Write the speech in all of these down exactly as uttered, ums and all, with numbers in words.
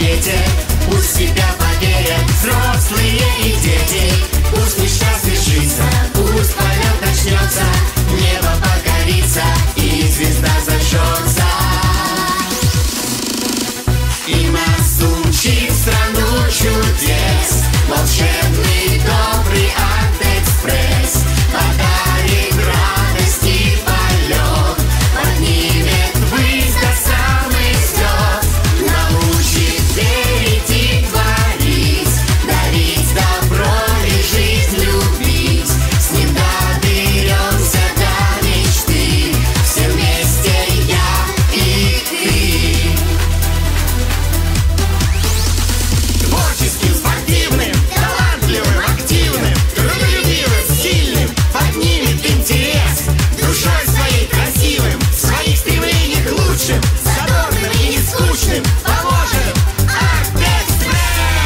свете. Пусть в себя поверят взрослые и дети. Пусть несчастный жизнь, пусть полет начнется, небо покорится и звезда зажжется. И нас умчит в страну чудес волшебный добрый арт-экспресс. Подарит радость и полет, поднимет ввысь до самых звезд. Научит верить и творить, дарить добро и жизнь любить. С ним доберемся до мечты, все вместе я и ты. Творческим, спортивным, талантливым, активным, трудолюбивым, сильным поднимет интерес. Душой своей красивым, в своих стремлениях лучшим, задорным и не скучным поможет арт-экспресс.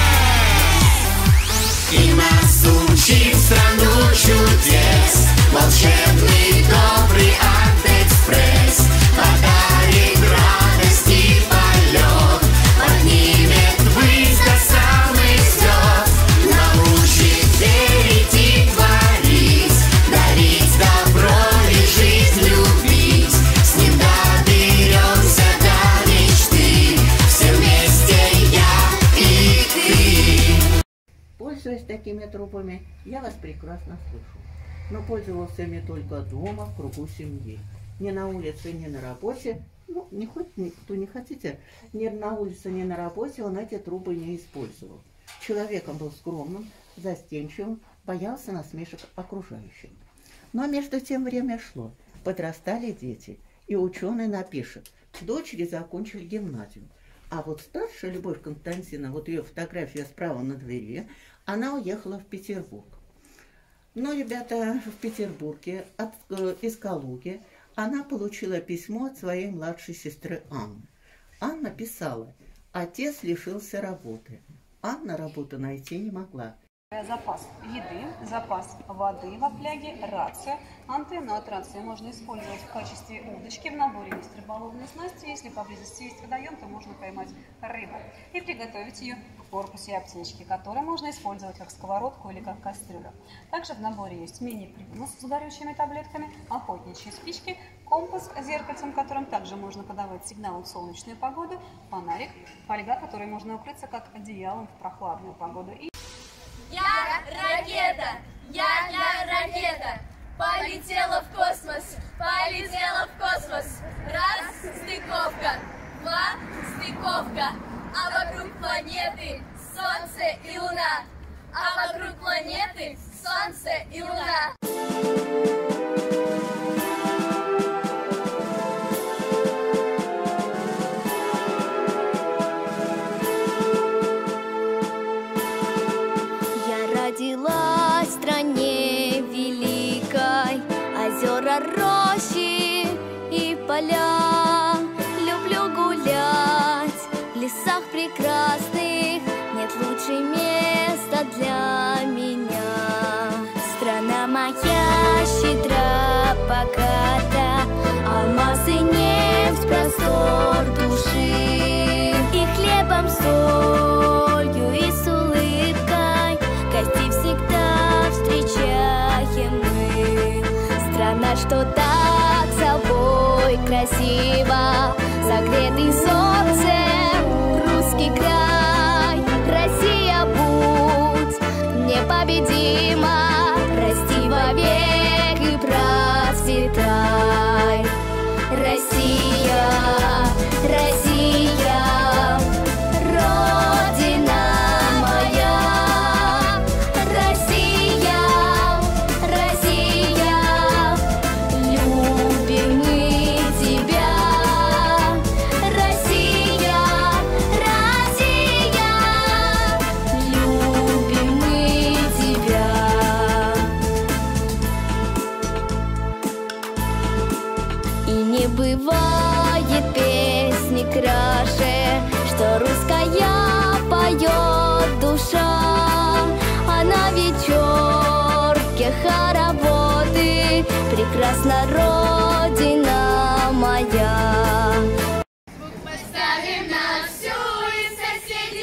И нас умчит в страну чудес волшебный добрый арт-экспресс. Подарит радость и полет, поднимет ввысь до самых звезд. Научит верить и творить, дарить добро и жизнь любить. С ним доберемся до мечты, все вместе я и ты. Пользуясь такими трубами, я вас прекрасно слышу. Но пользовался ими только дома, в кругу семьи. Ни на улице, ни на работе, ну, не хоть никто не хотите, ни на улице, ни на работе он эти трубы не использовал. Человеком был скромным, застенчивым, боялся насмешек окружающих. Но между тем время шло, подрастали дети, и ученый напишет: дочери закончили гимназию. А вот старшая Любовь Константиновна, вот ее фотография справа на двери, она уехала в Петербург. Но, ребята, в Петербурге, от, э, из Калуги, она получила письмо от своей младшей сестры Анны. Анна писала: отец лишился работы. Анна работу найти не могла. Запас еды, запас воды во фляге, рация. Антенну от рации можно использовать в качестве удочки. В наборе есть рыболовные снасти. Если поблизости есть водоем, то можно поймать рыбу и приготовить ее в корпусе аптечки, который можно использовать как сковородку или как кастрюлю. Также в наборе есть мини-примус с горючими таблетками, охотничьи спички, компас с зеркальцем, которым также можно подавать сигналы в солнечную погоду, фонарик, фольга, которой можно укрыться как одеялом в прохладную погоду. И Я ракета, я, я ракета, полетела в космос, полетела в космос. Раз, стыковка, два, стыковка, а вокруг планеты Солнце и Луна, а вокруг планеты Солнце и Луна. Родилась в стране великой, озера, рощи и поля. Люблю гулять в лесах прекрасных, нет лучше места для меня. Страна моя щедра, богата, алмаз и нефть, простор души. И хлебом, солью и с улыбкой гостей всегда встречаем мы. Страна, что так собой красиво, согретый солнцем русский край. Россия, будь непобедима, расти вовек и процветай. Россия, Россия, Родина моя. Россия, Россия, любим мы тебя. Россия, Россия, любим мы тебя. И не бывает песни краше, что русская поет душа. А на вечерке хороводы прекрасна Родина моя. Поставим на всю и соседи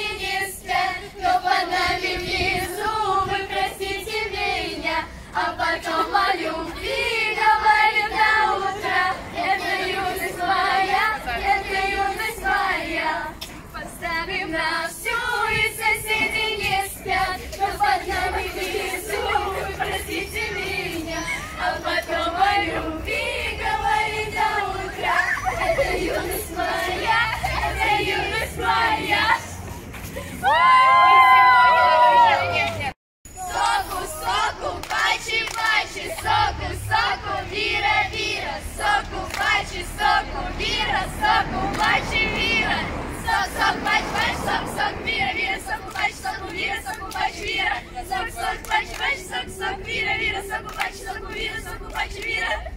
Соку, соку, пачи, пачи, соку, соку, вира, вира, соку, пачи, соку, вира, соку, пачи, вира, сок, сок, пачи, пачи, сок, сок, вира, вира, соку, пачи, соку, вира, соку, пачи, вира, сок, сок, пачи, пачи, сок, сок, вира, вира, соку, пачи, соку, вира, соку, пачи, вира.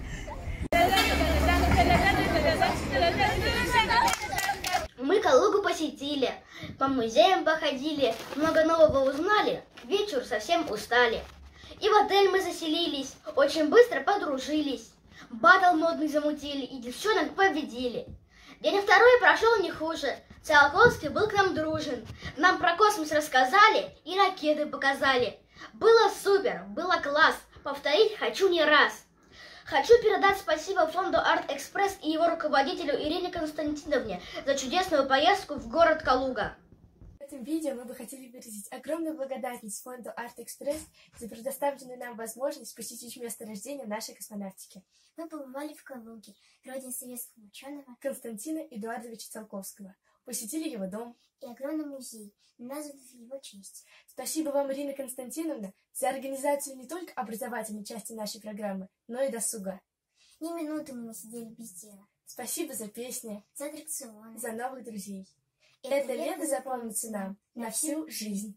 Мы Калугу посетили, по музеям походили, много нового узнали, к вечеру совсем устали. И в отель мы заселились, очень быстро подружились. Баттл модный замутили и девчонок победили. День второй прошел не хуже, Циолковский был к нам дружен. Нам про космос рассказали и ракеты показали. Было супер, было класс, повторить хочу не раз. Хочу передать спасибо фонду Арт-Экспресс и его руководителю Ирине Константиновне за чудесную поездку в город Калуга. В этом видео мы бы хотели выразить огромную благодарность фонду Арт-Экспресс за предоставленную нам возможность посетить место рождения нашей космонавтики. Мы побывали в Калуге, родине советского ученого Константина Эдуардовича Циолковского. Посетили его дом и огромный музей, названный в его честь. Спасибо вам, Ирина Константиновна, за организацию не только образовательной части нашей программы, но и досуга. Ни минуты мы не сидели без дела. Спасибо за песни, за аттракционы, за новых друзей. Это, Это лето запомнится нам на всю жизнь.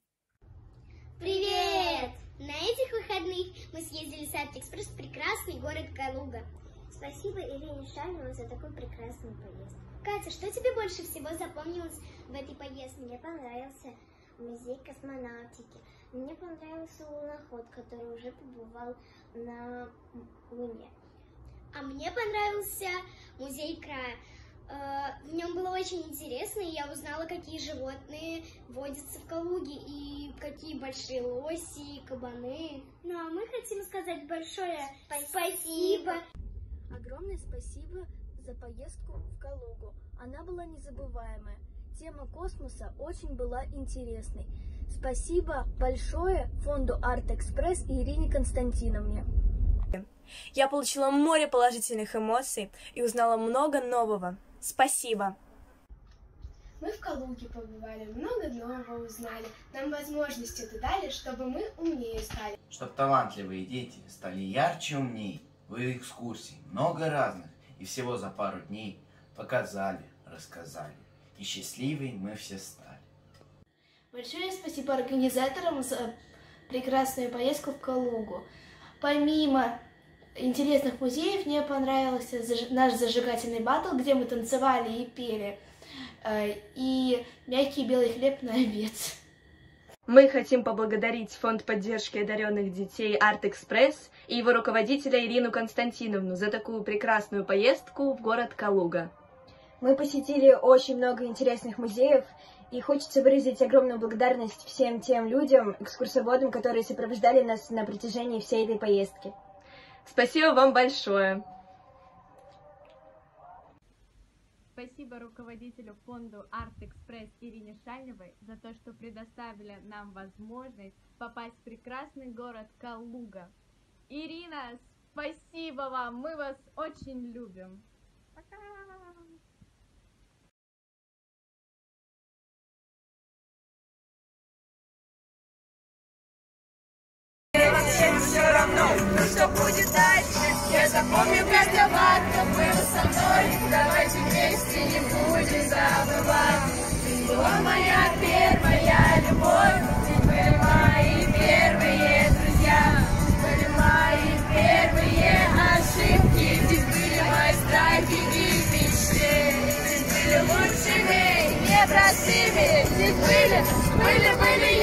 Привет! На этих выходных мы съездили с Арт-Экспресс в прекрасный город Калуга. Спасибо Ирине Шальновой за такую прекрасную поездку. Катя, что тебе больше всего запомнилось в этой поездке? Мне понравился музей космонавтики. Мне понравился луноход, который уже побывал на Луне. А мне понравился музей края. В нем было очень интересно, и я узнала, какие животные водятся в Калуге, и какие большие лоси, и кабаны. Ну а мы хотим сказать большое спасибо. Огромное спасибо за поездку в Калугу. Она была незабываемая. Тема космоса очень была интересной. Спасибо большое фонду Арт-Экспресс и Ирине Константиновне. Я получила море положительных эмоций и узнала много нового. Спасибо! Мы в Калуге побывали, много нового узнали. Нам возможности это дали, чтобы мы умнее стали. Чтоб талантливые дети стали ярче и умней. В экскурсии много разных, и всего за пару дней показали, рассказали. И счастливые мы все стали. Большое спасибо организаторам за прекрасную поездку в Калугу. Помимо интересных музеев, мне понравился наш зажигательный баттл, где мы танцевали и пели, и мягкий белый хлеб на обед. Мы хотим поблагодарить Фонд поддержки одаренных детей Арт-Экспресс и его руководителя Ирину Константиновну за такую прекрасную поездку в город Калуга. Мы посетили очень много интересных музеев, и хочется выразить огромную благодарность всем тем людям, экскурсоводам, которые сопровождали нас на протяжении всей этой поездки. Спасибо вам большое! Спасибо руководителю фонду Арт-Экспресс Ирине Шальновой за то, что предоставили нам возможность попасть в прекрасный город Калуга. Ирина, спасибо вам, мы вас очень любим. Пока! Все равно, ну что будет дальше. Я запомню каждый лад, как было со мной. Давайте вместе не будем забывать. Ты была моя первая любовь. Ты были мои первые друзья. Ты были мои первые ошибки. Ты были мои страхи и мечты. Ты были лучшими, непростыми. Ты были, были, были